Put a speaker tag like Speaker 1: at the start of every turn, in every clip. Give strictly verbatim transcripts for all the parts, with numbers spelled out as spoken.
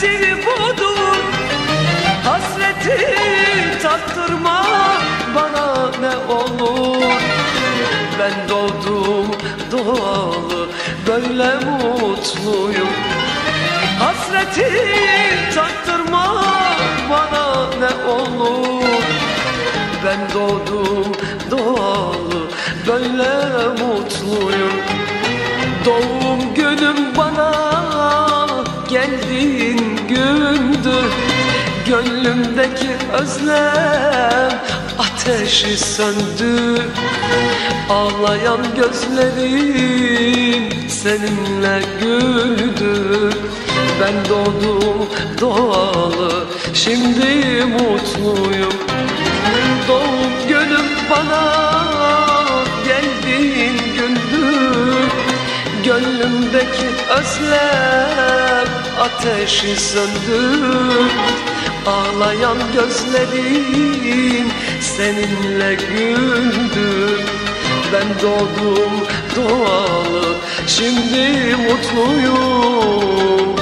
Speaker 1: Hikmeti budur. Hasreti tattırma bana ne olur. Ben doğdum doğalı böyle mutluyum. Hasreti tattırma bana ne olur. Ben doğdum doğalı böyle mutluyum. Doğum günüm bana geldiğin gündür. Gönlümdeki özlem ateşi söndü. Ağlayan gözlerim seninle güldü. Ben doğdum doğalı şimdi mutluyum. Doğum günüm bana geldiğin gündür. Gönlümdeki özlem ateşi söndü. Ağlayan gözlerim seninle güldü. Ben doğdum doğalı şimdi mutluyum.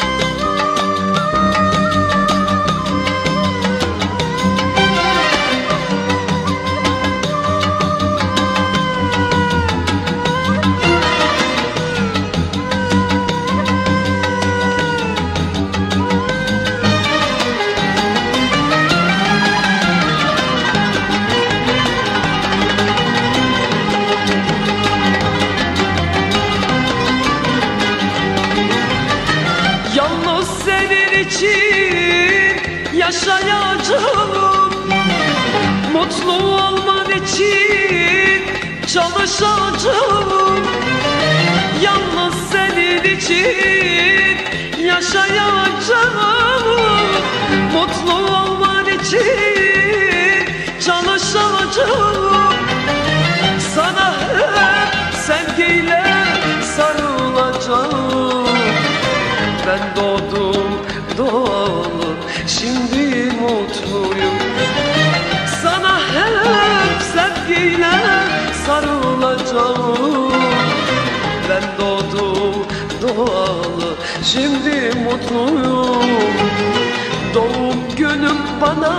Speaker 1: Yalnız senin için yaşayacağım. Mutlu olman için çalışacağım. Yalnız senin için yaşayacağım. Mutlu olman için çalışacağım. Sana hep sevgiyle sarılacağım. Ben doğdum doğalı şimdi mutluyum. Sana hep sevgiyle sarılacağım. Ben doğdum doğalı şimdi mutluyum. Doğum günüm bana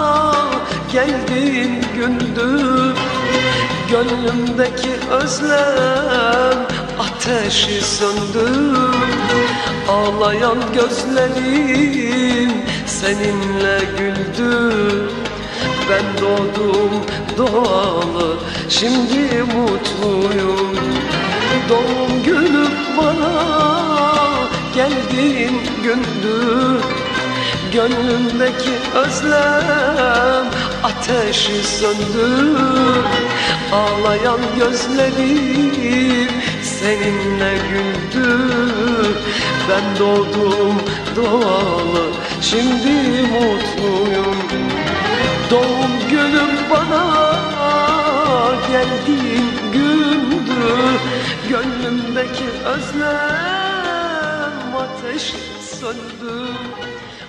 Speaker 1: geldiğin gündür. Gönlümdeki özlem ateşi söndü. Ağlayan gözlerim seninle güldü. Ben doğdum doğalı şimdi mutluyum. Doğum günüm bana geldiğin gündür. Gönlümdeki özlem ateşi söndü. Ağlayan gözlerim seninle güldü. Ben doğdum doğalı şimdi mutluyum. Doğum günüm bana geldiğin gündür. Gönlümdeki özlem ateşi söndü.